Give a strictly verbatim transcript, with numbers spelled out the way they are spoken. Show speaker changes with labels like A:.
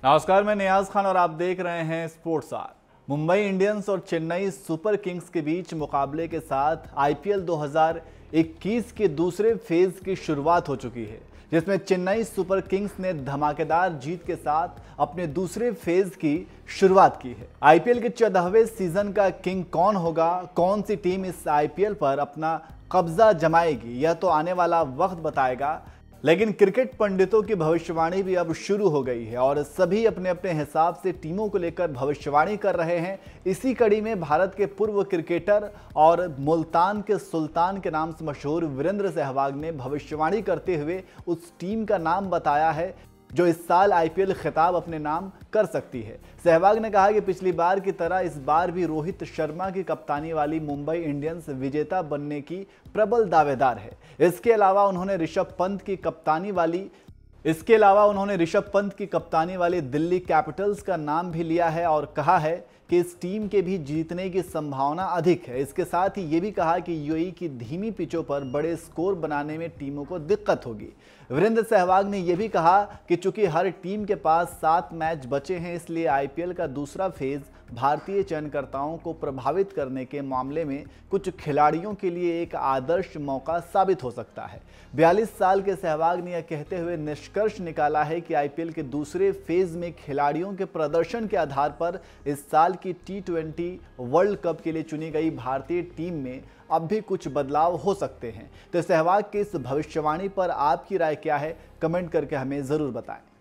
A: नमस्कार, मैं नियाज खान और आप देख रहे हैं स्पोर्ट्स आर। मुंबई इंडियंस और चेन्नई सुपर किंग्स के बीच मुकाबले के साथ आईपीएल दो हज़ार इक्कीस के दूसरे फेज की शुरुआत हो चुकी है, जिसमें चेन्नई सुपर किंग्स ने धमाकेदार जीत के साथ अपने दूसरे फेज की शुरुआत की है। आईपीएल के चौदहवें सीजन का किंग कौन होगा, कौन सी टीम इस आईपीएल पर अपना कब्जा जमाएगी, यह तो आने वाला वक्त बताएगा। लेकिन क्रिकेट पंडितों की भविष्यवाणी भी अब शुरू हो गई है और सभी अपने अपने हिसाब से टीमों को लेकर भविष्यवाणी कर रहे हैं। इसी कड़ी में भारत के पूर्व क्रिकेटर और मुल्तान के सुल्तान के नाम से मशहूर वीरेंद्र सहवाग ने भविष्यवाणी करते हुए उस टीम का नाम बताया है जो इस साल आईपीएल खिताब अपने नाम कर सकती है। सहवाग ने कहा कि पिछली बार की तरह इस बार भी रोहित शर्मा की कप्तानी वाली मुंबई इंडियंस विजेता बनने की प्रबल दावेदार है। इसके अलावा उन्होंने ऋषभ पंत की कप्तानी वाली इसके अलावा उन्होंने ऋषभ पंत की कप्तानी वाली दिल्ली कैपिटल्स का नाम भी लिया है और कहा है कि इस टीम के भी जीतने की संभावना अधिक है। इसके साथ ही ये भी कहा कि यूएई की धीमी पिचों पर बड़े स्कोर बनाने में टीमों को दिक्कत होगी। वीरेंद्र सहवाग ने यह भी कहा कि चूंकि हर टीम के पास सात मैच बचे हैं, इसलिए आईपीएल का दूसरा फेज भारतीय चयनकर्ताओं को प्रभावित करने के मामले में कुछ खिलाड़ियों के लिए एक आदर्श मौका साबित हो सकता है। बयालीस साल के सहवाग ने यह कहते हुए निष्कर्ष निकाला है कि आईपीएल के दूसरे फेज में खिलाड़ियों के प्रदर्शन के आधार पर इस साल की टी ट्वेंटी वर्ल्ड कप के लिए चुनी गई भारतीय टीम में अब भी कुछ बदलाव हो सकते हैं। तो सहवाग की इस भविष्यवाणी पर आपकी राय क्या है, कमेंट करके हमें जरूर बताएं।